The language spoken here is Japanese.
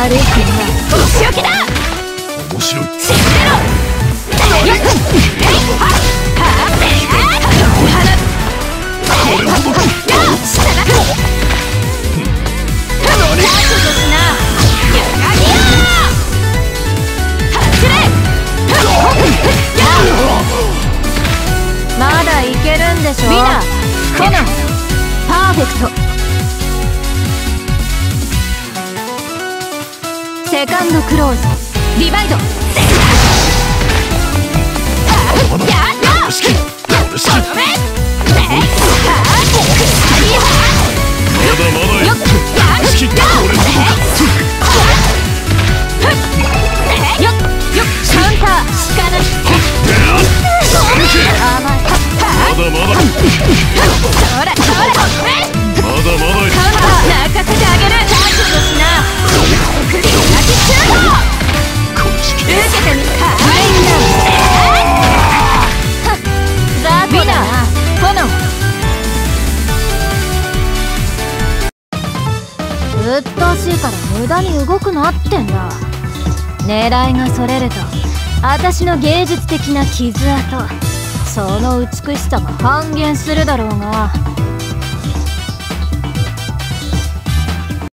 悪い君はお仕置きだ。 面白い。 死んでろ。よっまだいけるんでしょ。ウィナーコナンパーフェクト。セカンドクローズリバイド。うっとうしいから無駄に動くなってんだ。狙いがそれると私の芸術的な傷跡、その美しさが半減するだろうが。